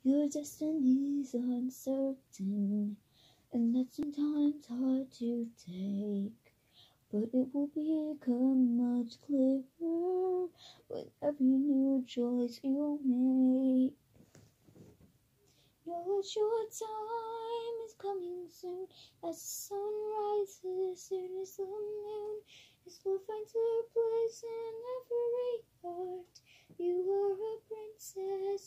Your destiny's uncertain, and that's sometimes hard to take. But it will become much clearer with every new choice you make. Know that your time is coming soon, as the sun rises, soon as the moon is will find her place in every heart. You are a princess